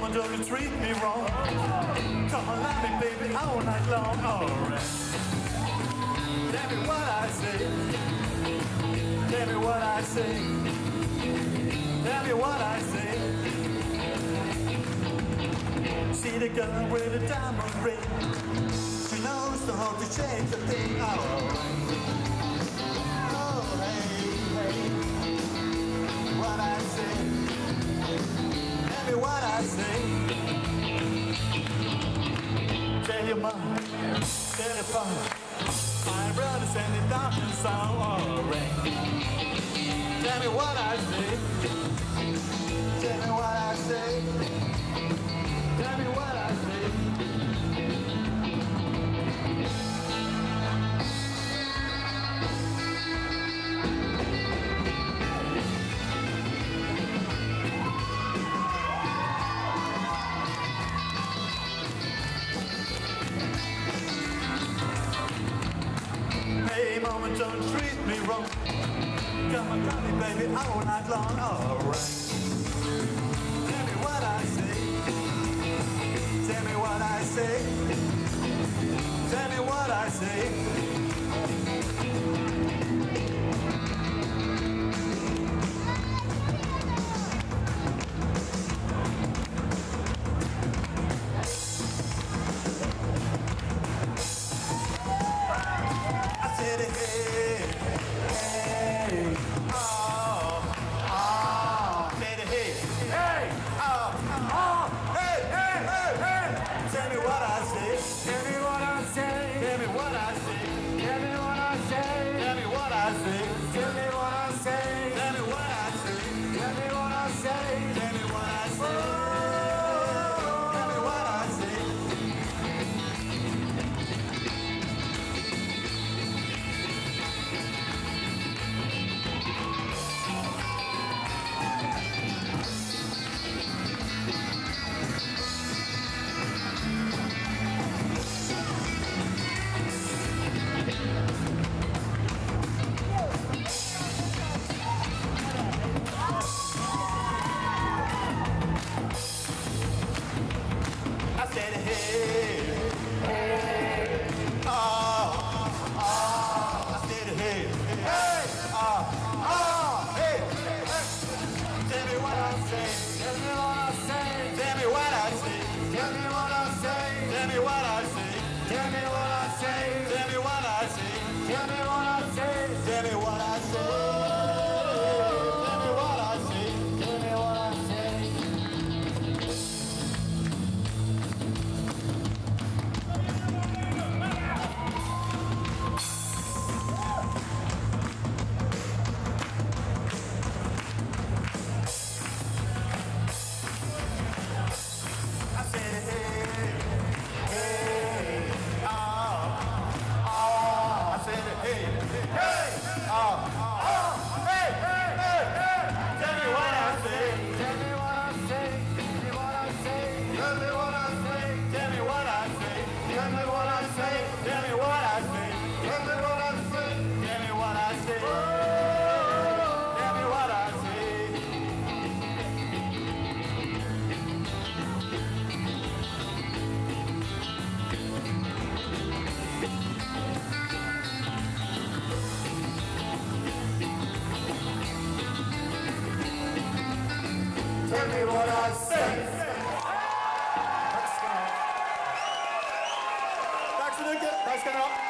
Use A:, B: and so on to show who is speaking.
A: mama, don't you treat me wrong. Come on, love me, baby, all night long. Alright. Tell me what I say. Tell me what I say. Tell me what I say. See the girl with the diamond ring. She knows how to shake the thing. Alright. Oh, hey, hey. What I say. Tell me what I say. Tell your mom, tell your father, my brother send it down to sound alright. Tell me what I say. Tell me what I say. Tell me what I say. Hey mama, don't treat me wrong. Come on, call me baby all night long. Alright. Tell me what I say. Tell me what I say. Tell me what I say.
B: Tack så mycket. Tack ska ni ha.